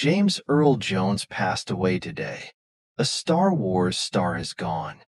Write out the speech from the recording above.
James Earl Jones passed away today. A Star Wars star has gone.